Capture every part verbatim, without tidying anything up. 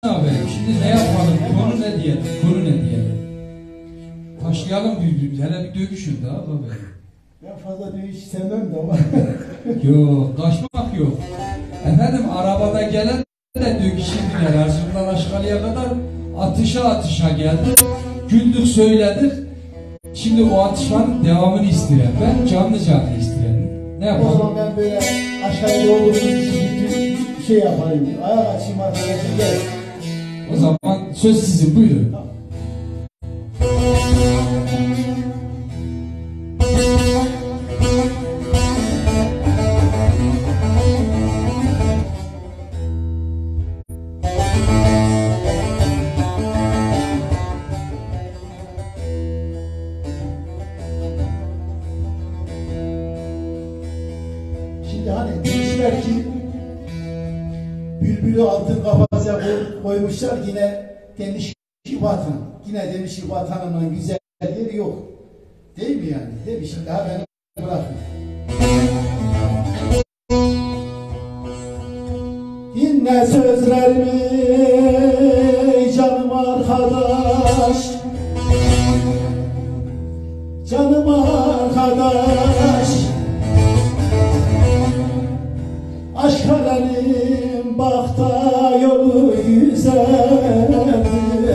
abi, şimdi ne yapalım? Konu ne diyelim? Konu ne diyelim? Taşlayalım birbirimizi. Hele bir dövüşün daha abi. Ben fazla dövüş sevmem de ama. Yok, kaçmak yok. Efendim arabada gelen de dövüşürdüler. Erzurum'dan Aşkali'ye kadar atışa atışa geldi. Güldük söyledik. Şimdi o atışmanın devamını isteyen. Ben canlı canlı isteyen. Ne yapalım? O zaman ben böyle aşağıda olduğumuz için bir şey yapayım. Ayak açayım arkadaşlar. Gel. O zaman söz sizin, buyurun. Tamam. Şimdi hani demişler ki bülbülü altın kafasına koymuşlar, yine demiş ki vatan. Yine demiş ki vatanımın güzel yeri yok. Değil mi yani? Demiş şimdi daha beni bırakın. Dinle sözlerimi canım arkadaş, canım arkadaş. Aşk kalenin bakta yolu güzeldir.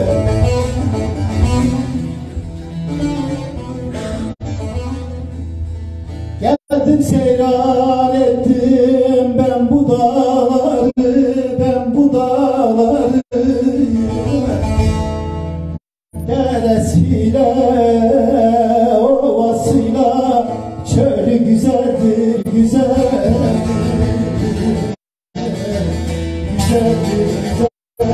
Geldim seyran ettim ben bu dağları, ben bu dağları. Deresiyle ovasıyla çölü güzeldir, güzeldir. Güzeldir, güzeldir.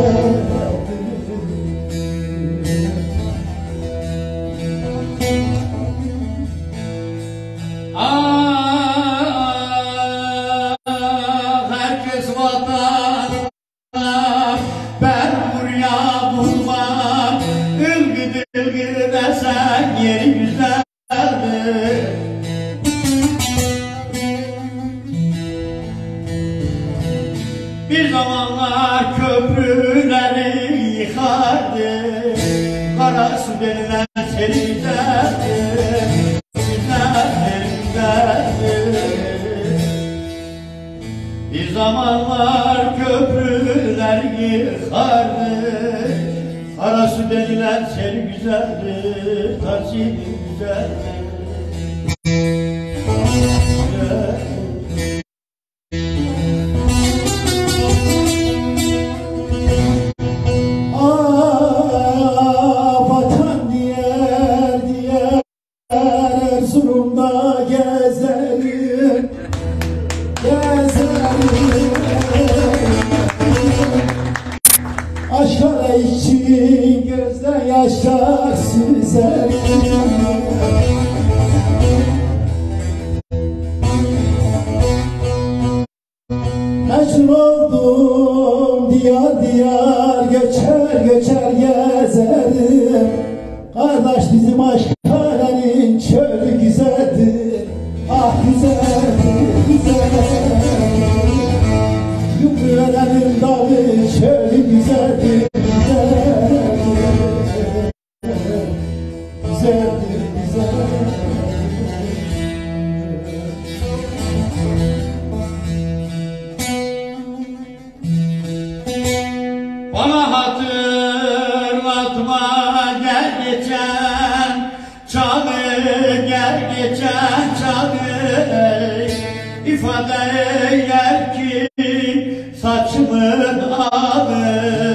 Ah, herkes vatana, ben buraya bulmam. Ilgıdı ılgıdı desen yeri güzeldir. Bir zamanlar köprüleri yıkardı, karası denilen seni güzeldir, güzeldir, güzeldir. Bir zamanlar köprüleri yıkardı, karası denilen seni güzeldir, tarsini güzeldir. Erzurum'da gezerim, gezerim. Aşkara için gözden yaşlar süzerim. Mecnun oldum diyar diyar, göçer göçer gezerim. Kardeş bizim aşk kalenin çölü güzeldir. Ah güzeldir, güzeldir. Yumru'nun dağı çölü güzeldir, güzeldir. Güzeldir, güzeldir. Bana hatırlatma gel geçen çağı, gel geçen çağı. İfade yer ki saçımın ağı.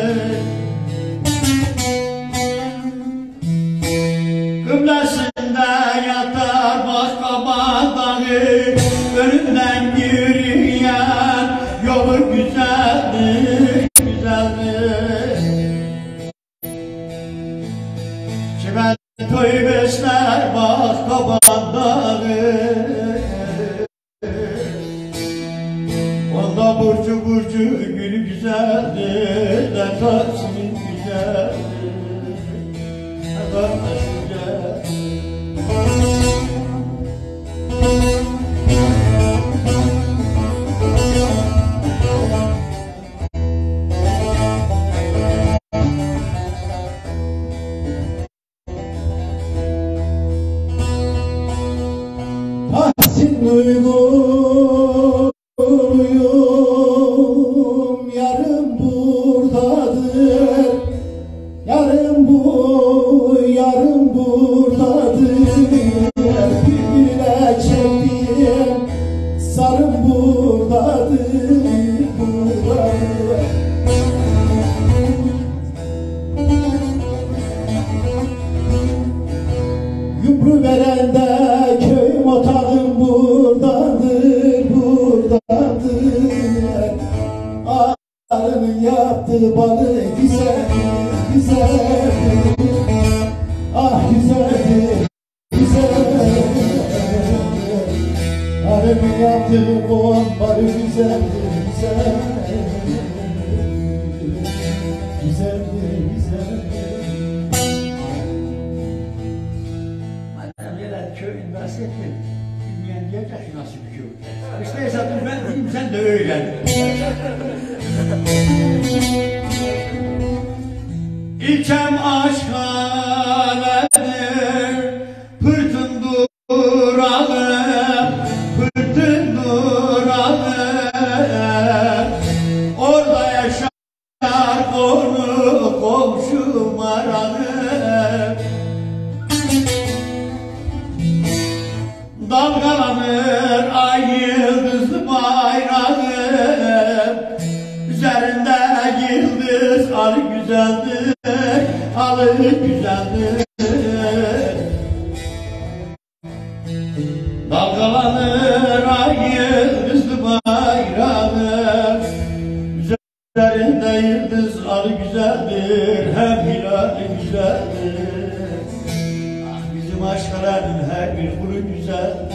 Kıblesinde yatar Baskaban dağı, önünden yürüyen yolu güzeldir, güzeldir. Çimentoy besler Baskaban dağı, onda burcu burcu gülü güzeldir, dertasının güzeldir, dertasının güzeldir. balı balı güzeldir, güzeldir. Ah güzeldir, güzeldir. Arımın yaptığı o ambarı güzeldir, güzeldir. Güzeldir, güzeldir. Madem yerel köyün bahsettin, bilmeyen diyecek ki nasıl bir köy. İşte zaten ben diyeyim, sen de öğren. İlkem aşkhanedir, pırtın duralım, pırtın duralım. Orada yaşar konu komşum aranır. Dalgalanır ay yıldızlı bayrağım. Üzerinde yıldız alı güzeldir, alı güzeldir. Dalgalanır ay yıldızlı bayrağım. Üzerinde yıldız alı güzeldir, hem hilali güzeldir. Ah bizim aşkların her bir kulu güzeldir.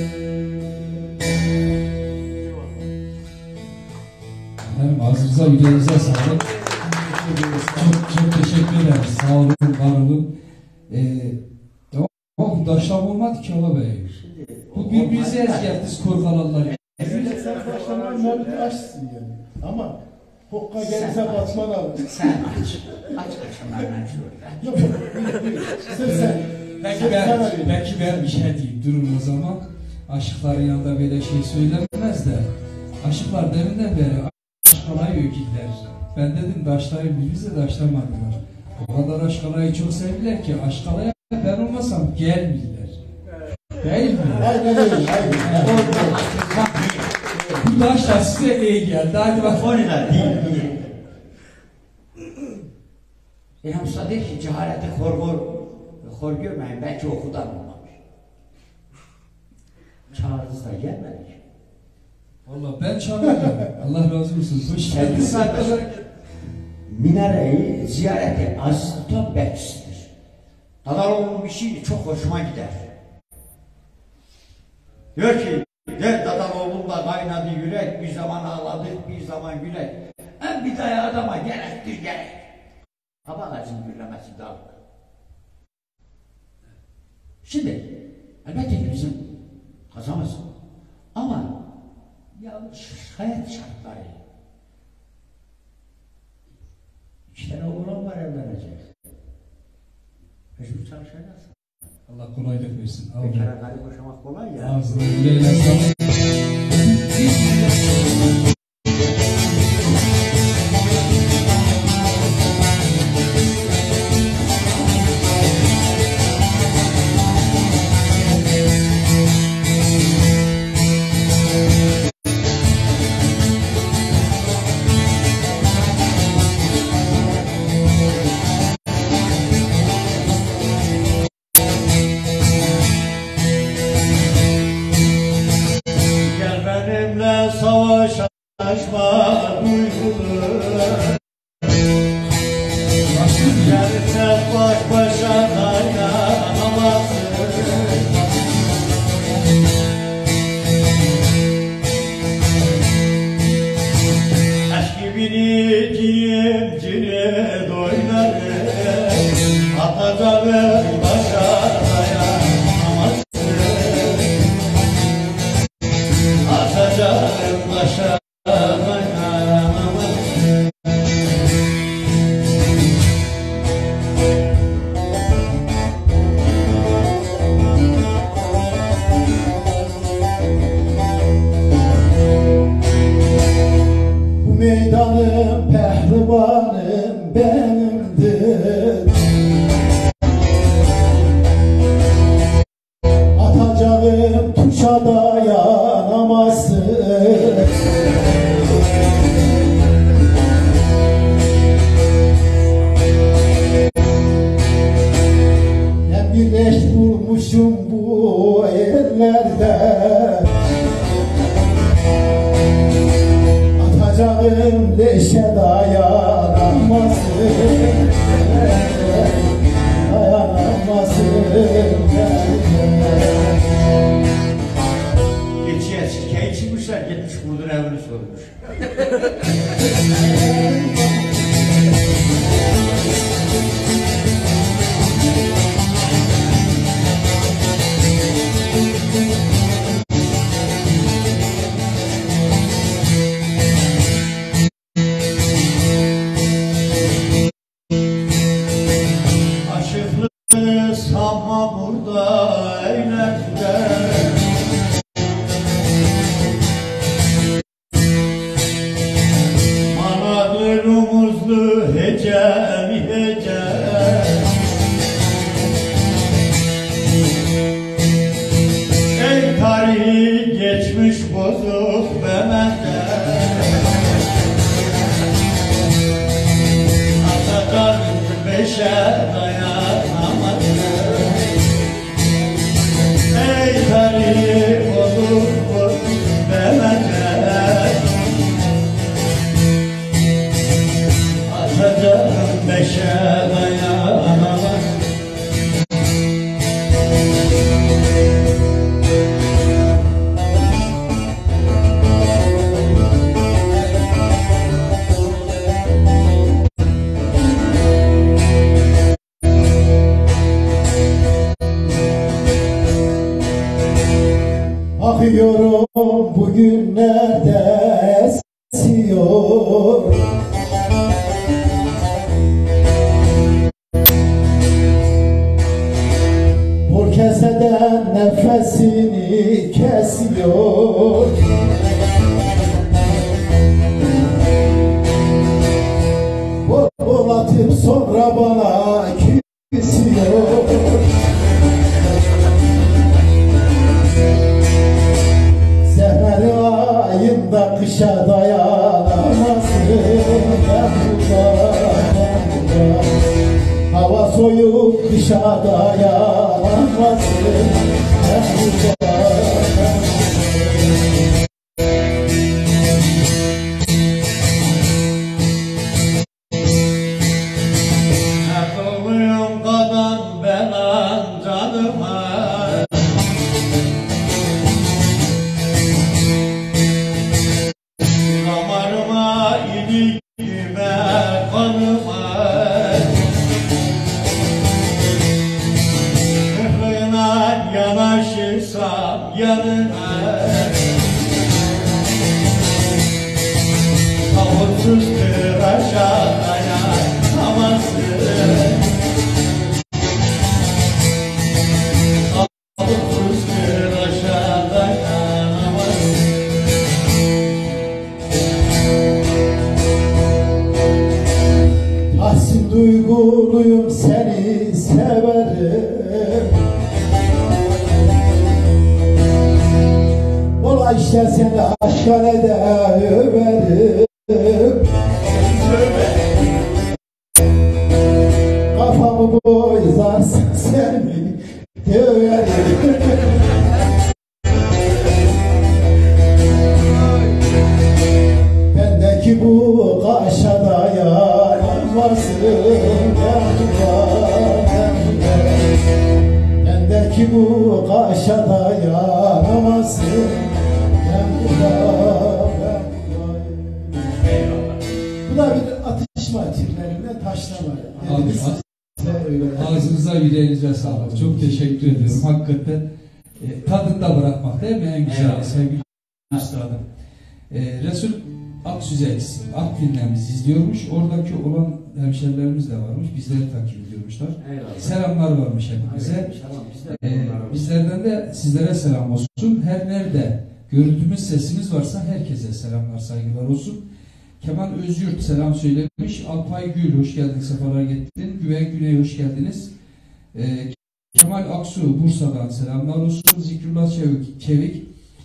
Efendim ağzınıza yüreğinize sağlık. Çok, çok teşekkür ederim. Sağ olun, var olun. Ee, tamam, daşlam olmadı ki Ala Bey. Bu birbirinize ezgettiniz korkalanlar. Evet, sen başlaman muhabbeti açsın yani. Ama hokka gelirse batman alır. Sen aç, aç aşamadan şurada. Yok, sen sen. Belki Sen- ben, sana vereyim. belki ben bir şey diyeyim. Durun o zaman. Aşıkların yanında böyle şey söylenmez de. Aşıklar deminden beri aşkalayı öyküdüler. Ben dedim daşlayı birbirimize daşlamadılar. O kadar aşkalayı çok sevdiler ki aşkalaya ben olmasam gelmiyorlar. Değil mi? Aynen öyle, aynen. Bu daşlar size iyi geldi. Hadi bak. Foniler değil, değil. İlham Usta der ki cehaleti hor hor, hor görmeyin, belki okudan olmamış. Çağrınızda gelmedi ki. Vallahi ben çağırdım. Allah razı olsun. Hoş geldiniz. Minareyi ziyareti Aziz Sultan bekçisidir. Dadaloğlu'nun bir şeyi çok hoşuma gider. Diyor ki, der Dadaloğlu'nda kaynadı yürek, bir zaman ağladık, bir zaman gülek. En bir daya adama gerektir gerek. Kabak ağacının gürlemesi dal. Şimdi, elbette ki bizim kazamız. Ama ya hayat şartları. İki tane oğlan var evlenecek. Mecbur çalışacağız. Allah kolaylık versin. Al be. Bekara karı boşamak kolay ya. Ağzına yüreğine sağlık. Gel benimle savaşma duygulu. Gel sen baş başa dayanamazsın. Aşk gibi cimcine doynarım. Atacağım başa dayanamazsın. Atacağım başa dayanamazsın. Bu meydanın pehlivanım benimdir. geçemeyeceğim. Ey tarih geçmiş bozuk Mehmet'e, Atakan beşe dayanamadı. Ey tarih bozuk bozuk Mehmet'e, Atakan beşe dayanamadı. Bakıyorum bugünlerde esiyor, bu keseden nefesini kesiyor. Bol bol atıp sonra bana küsüyor. Seher ayında kışa dayanamazsın yavrular. Hava soğuk kışa dayanamazsın yavrular. Ne kılıyım kadın belan canıma, damarıma ilikime kanıma, kırkına yanaşırsam yanına, tavutsuz tıraşa dayanamazsın. Tavutsuz tıraşa dayanamazsın. Tahsin duyguluyum, seni severim. Ola işte seni aşka ne de överim. Kafamı boylarsın seni döverim. Bendeki bu kaşa dayanamazsın yavrular. Bendeki bu kaşa dayanamazsın yavrular. Bu da bir atışma türlerinden taşlama. Yani biz size öyle. Ağzınıza yüreğinize sağlık. Çok teşekkür ediyorum. Hakikaten e, tadında bırakmak değil mi en güzel Eyvallah. sevgili üstadım. E, Resul Aksüzek Artvin'den bizi izliyormuş. Oradaki olan hemşerilerimiz de varmış. Bizleri takip ediyormuşlar. Eyvallah. Selamlar varmış hepimize. Tamam, biz de E, bunlar- bizlerden de sizlere selam olsun. Her nerede görüntümüz, sesimiz varsa herkese selamlar, saygılar olsun. Kemal Özyurt selam söylemiş. Alpay Gül hoş geldin, sefalar getirdin. Güven Güney hoş geldiniz. Ee, Kemal Aksu Bursa'dan selamlar olsun. Zikrullah Çevik, Çevik.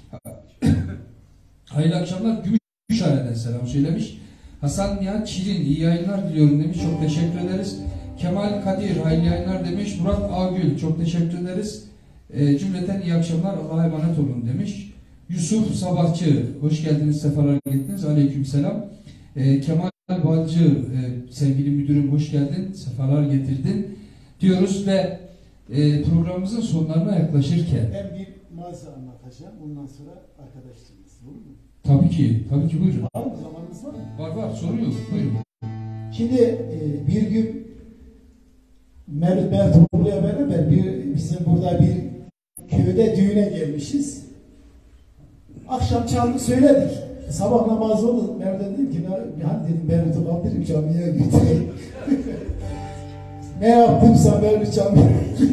Hayırlı akşamlar. Gümüşhane'den selam söylemiş. Hasan Nihat Çirin iyi yayınlar diliyorum demiş. Çok teşekkür ederiz. Kemal Kadir hayırlı yayınlar demiş. Murat Ağgül çok teşekkür ederiz. Ee, cümleten iyi akşamlar. Allah'a emanet olun demiş. Yusuf Sabahçı hoş geldiniz, sefalar getirdiniz. Aleyküm selam. Ee, Kemal Balcı e, sevgili müdürüm hoş geldin, sefalar getirdin diyoruz ve e, programımızın sonlarına yaklaşırken Ben bir mağaza anlatacağım. Ondan sonra arkadaşlarımız. Olur mu? tabii ki, tabii ki buyurun. Var mı? Zamanımız var mı? Var var, sorun yok, buyurun. Şimdi e, bir gün Mevlüt Mertoğlu'ya beraber bir, bizim burada bir köyde düğüne gelmişiz. Akşam çaldık söyledik. Sabah namazı oldu. Mevlüt'e dedim ki hani dedim Mevlüt'ü kaldırayım camiye götüreyim. Ne yaptımsa Mevlüt camiye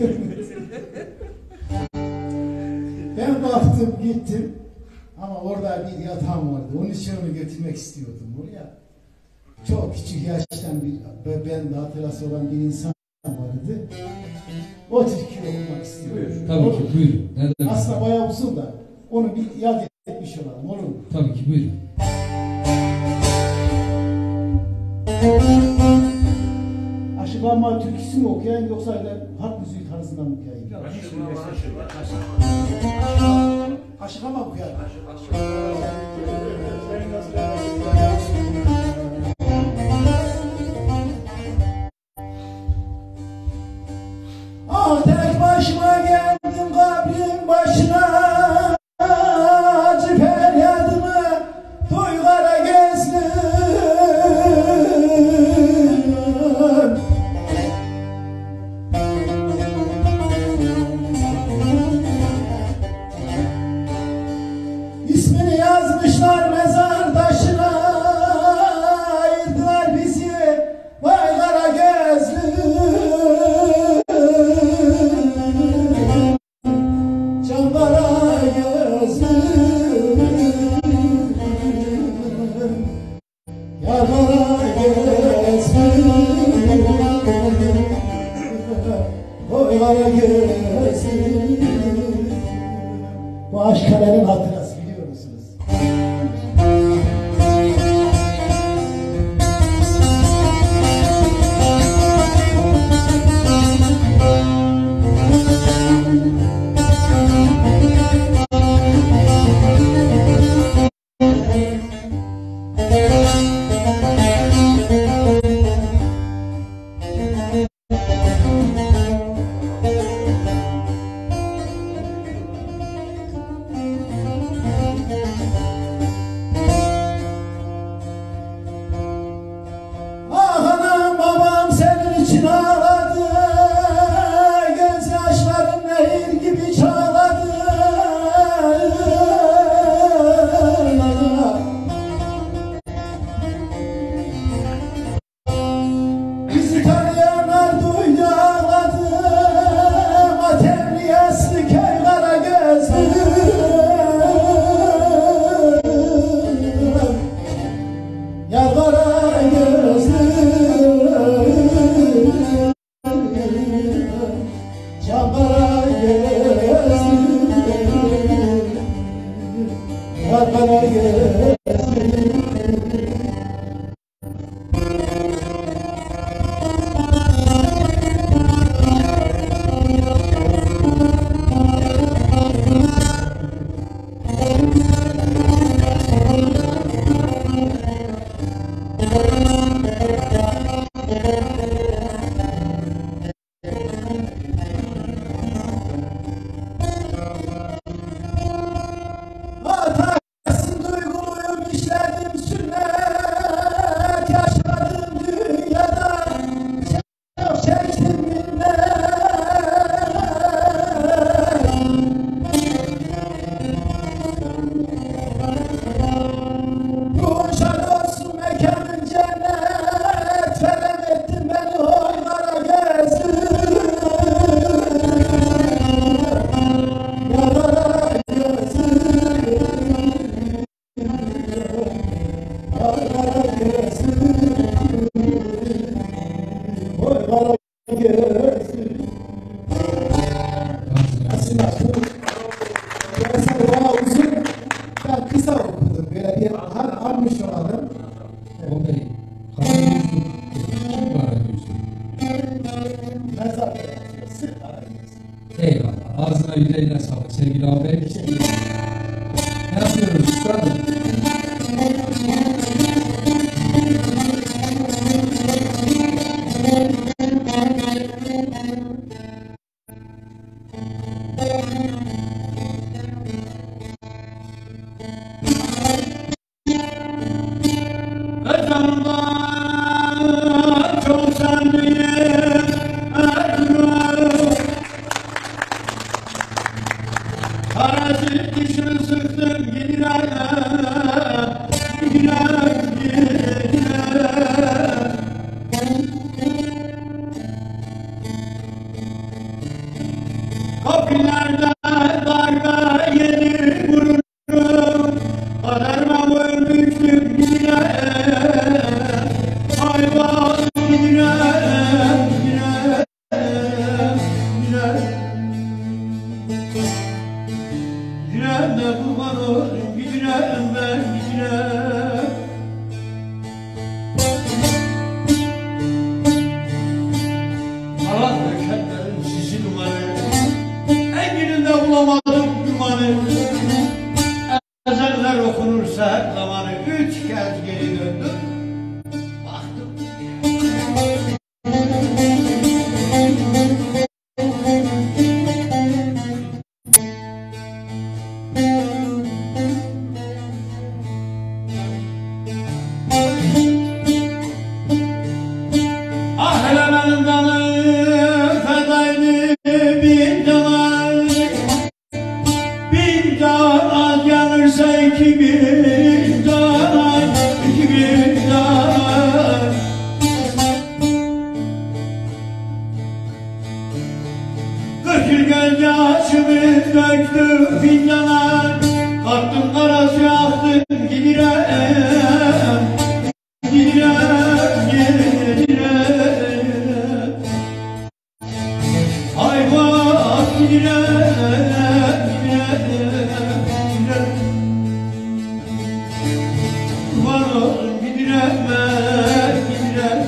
Ben baktım gittim. Ama orada bir yatağım vardı. Onun için onu götürmek istiyordum buraya. çok küçük yaştan bir, ben de hatırası olan bir insan vardı. O türküyü okumak istiyorum. Tabii ki buyurun. Ne demek? Aslında bayağı uzun da onu bir yad etmiş olalım, olur mu? Tabii ki buyurun. Aşık Ama türküsü mü okuyayım yoksa öyle halk müziği tarzından mı okuyayım? Aşık Ama okuyayım. Ah tek başıma geldim kabrin başına, acı feryadımı duy kara gözlüm. İsmini yazmışlar mezar taşına, ayırdılar bizi vay kara gözlüm. Can kara gözlüm, yar kara gözlüm, oy kara gözlüm. Bu Aşkale'nin hatırası, biliyor musunuz? Ah anam babam senin için ağladı, gözyaşların nehir gibi çağladı. Bizi tanıyanlar duydu ağladı, matemli yaslı köy kara gözlü. Yar kara gözlüm, can kara gözlüm, yar kara gözlüm. Atarsın duyguluyum, işledim sünnet, yaşadım dünyada çok çektim minnet. Ruhun şad olsun, mekanın cennet, verem ettin beni oy kara gözlüm. Yar kara gözlüm, yar kara gözlüm, oy kara gözlüm. Aslında bu piyasa bayağı uzun, ben kısa okudum, böyle bir har harmış olalım. O bey. Karagözlü. Kim Karagözlü? Mezar sık arayız. Eyvallah. Ağzına yüreğine sağlık sevgili abi. Ne yapıyoruz üstadım? Ezanlar çok senliyim, etmiyorum. Parazit dişini sıktım yine, yine, yine. Kapılarda darbe yeni vururum, kaderime vurmuştum yine. gözyaşımı döktüm fincana, kalktım kara su yaktım gidirem, gidirem, gidirem. Ay bak gidirem, gidirem, gidirem. Kurban olsun gidirem, gidirem.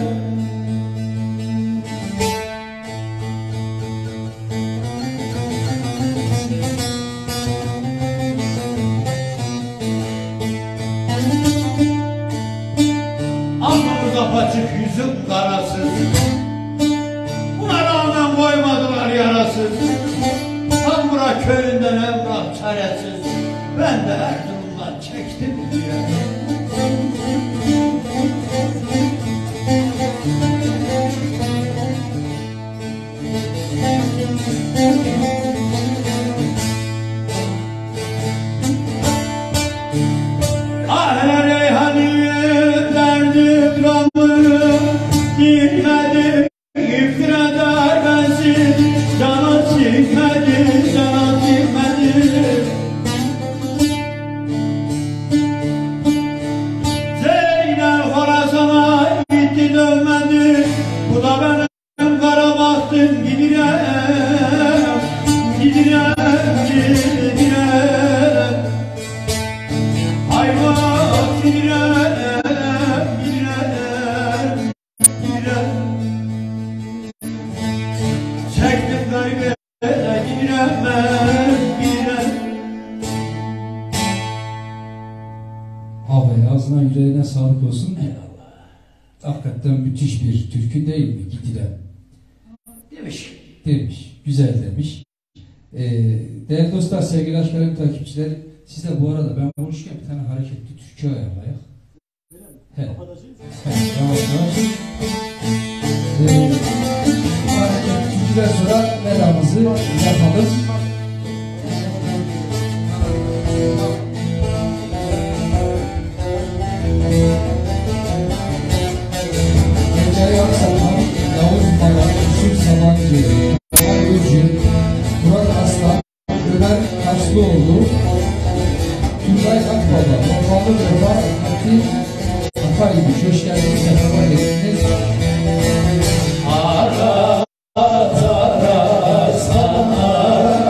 Alnımız apaçık, yüzüm karasız. Buna rağmen koymadılar yarasız. Tambura köyünden emrah çaresiz. Ben de Erzurum'dan çektim diye. Ah reyhanım derdim ramı dinmedim iftiralar bensiz canı çıkmadı canı çıkmadı Zeynep Horasan'a gitti dönmedi bu da benim kara baktım gidirem gidirem gidirem ay bak gidirem gidirem gidirem çektim gaybete gidirem gidirem. Abi ağzına yüreğine sağlık olsun. Hakikaten müthiş bir türkü değil mi? Gidirem. Demiş. Demiş. Güzel demiş. Ee, değerli dostlar, sevgili aşklarım, takipçileri, siz de bu arada ben konuşurken bir tane hareketli türkü ayarlayak. He. He. Yavaş yavaş. Ee, hareketli türküden sonra velamızı yapalım. Recai Aksakan, Yavuz Mala, Yusuf Sabancı, Kemal Gürcü, Murat Aslan, Ömer Kaçlıoğlu, Turgay Akbaba, Muhammed Ömer, Fatih Akaymış. Hoş geldiniz, sefa geldiniz. Ara ara sana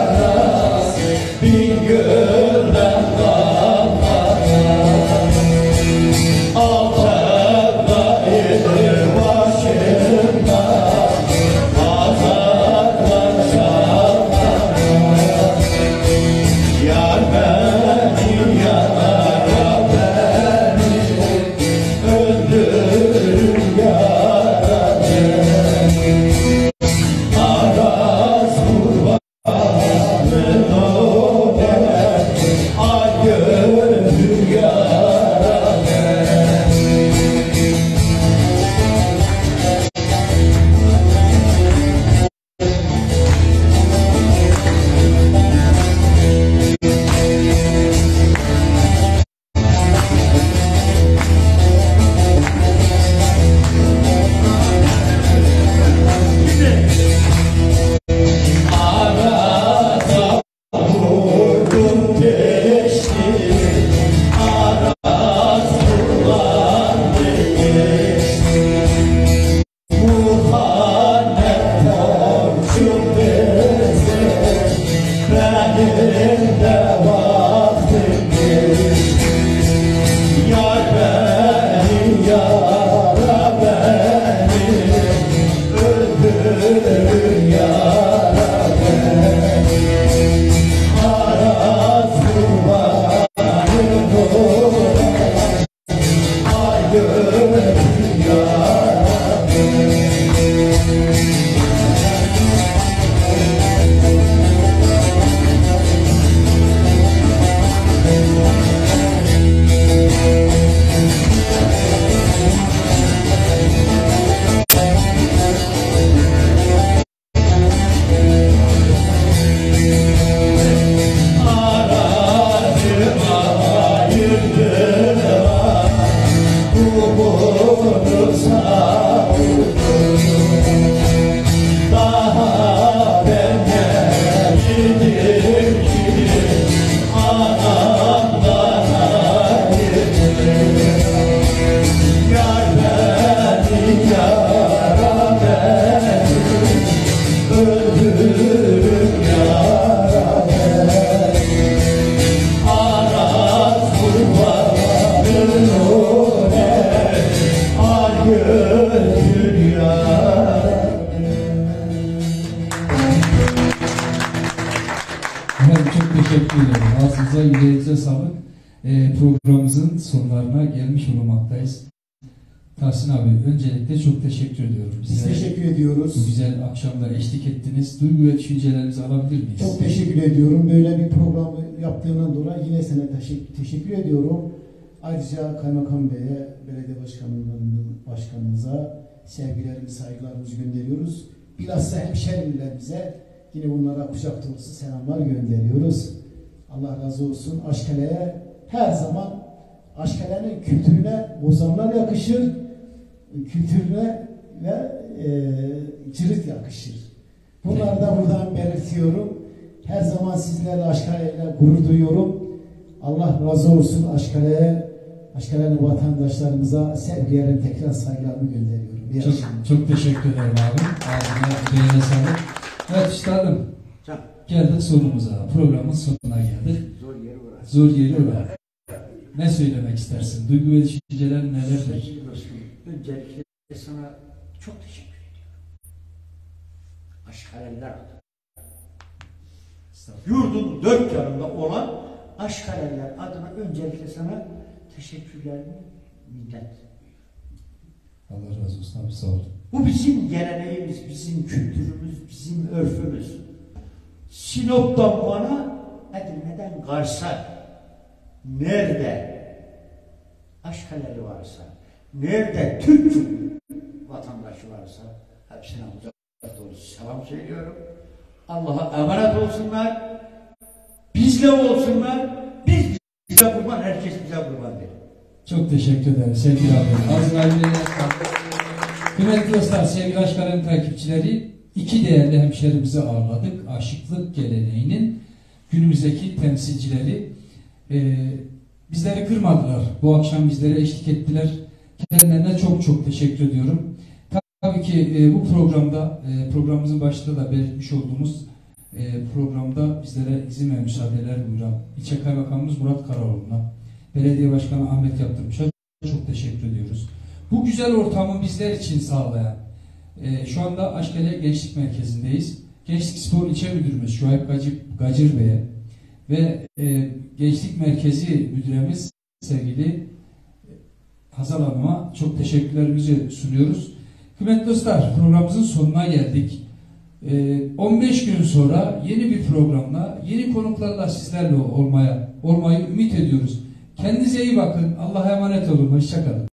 teşekkür ederim. Ağzınıza, yüreğinize sağlık. Ee, programımızın sonlarına gelmiş bulunmaktayız. Tahsin abi, öncelikle çok teşekkür ediyorum. Biz Bize teşekkür ediyoruz. bu güzel akşamda eşlik ettiniz. Duygu ve düşüncelerinizi alabilir miyiz? Çok teşekkür ediyorum. Böyle bir programı yaptığından dolayı yine sana teşekkür, teşekkür ediyorum. Ayrıca Kaymakam Bey'e, belediye başkanının başkanımıza sevgilerimizi, saygılarımızı gönderiyoruz. Bilhassa hemşehrilerimize yine bunlara kucak dolusu selamlar gönderiyoruz. Allah razı olsun. Aşkale'ye her zaman Aşkale'nin kültürüne bozanlar yakışır, kültürüne ve e, cirit yakışır. Bunları da buradan belirtiyorum. Her zaman sizlerle Aşkale'yle gurur duyuyorum. Allah razı olsun Aşkale'ye, Aşkale'nin vatandaşlarımıza sevgilerim, tekrar saygılarımı gönderiyorum. İyi Çok, akşamlar. çok teşekkür ederim abi. Ağzına, yüreğine sağlık. Evet üstadım, Can, geldik sonumuza. Programın sonuna geldik. zor yeri uğraş. Zor yeri var. Ne söylemek istersin? Duygu ve düşünceler nelerdir? Sevgili dostum, öncelikle sana çok teşekkür ediyorum. Aşkaleller adına. Yurdun dört yanında olan Aşkaleller adına öncelikle sana teşekkürlerimi minnet. Allah razı olsun abi, sağ olun. Bu bizim geleneğimiz, bizim kültürümüz, bizim örfümüz. Sinop'tan bana, Edirne'den Kars'a, nerede Aşkale'li varsa, nerede Türk vatandaşı varsa hepsine uzak doğrusu selam söylüyorum. Allah'a emanet olsunlar, bizle olsunlar, biz bize kurban, herkes bize kurban verir. Çok teşekkür ederim sevgili abi. Ağzına, yüreğine sağlık. Kıymetli dostlar, sevgili Aşkale'nin takipçileri, iki değerli hemşerimizi ağırladık. Aşıklık geleneğinin günümüzdeki temsilcileri. Ee, bizleri kırmadılar. Bu akşam bizlere eşlik ettiler. Kendilerine çok çok teşekkür ediyorum. Tabii ki e, bu programda, e, programımızın başında da belirtmiş olduğumuz e, programda bizlere izin ve müsaadeler buyuran ilçe kaymakamımız Murat Karaoğlu'na, belediye başkanı Ahmet Yaptırmış'a çok teşekkür ediyoruz. Bu güzel ortamı bizler için sağlayan, e, şu anda Aşkale Gençlik Merkezi'ndeyiz. Gençlik Spor İlçe Müdürümüz Şuayb Gacır, Gacır Bey'e ve e, Gençlik Merkezi Müdüremiz sevgili Hazal Hanım'a çok teşekkürlerimizi sunuyoruz. Kıymetli dostlar, programımızın sonuna geldik. E, on beş gün sonra yeni bir programla, yeni konuklarla sizlerle olmaya olmayı ümit ediyoruz. Kendinize iyi bakın. Allah'a emanet olun. Hoşça kalın.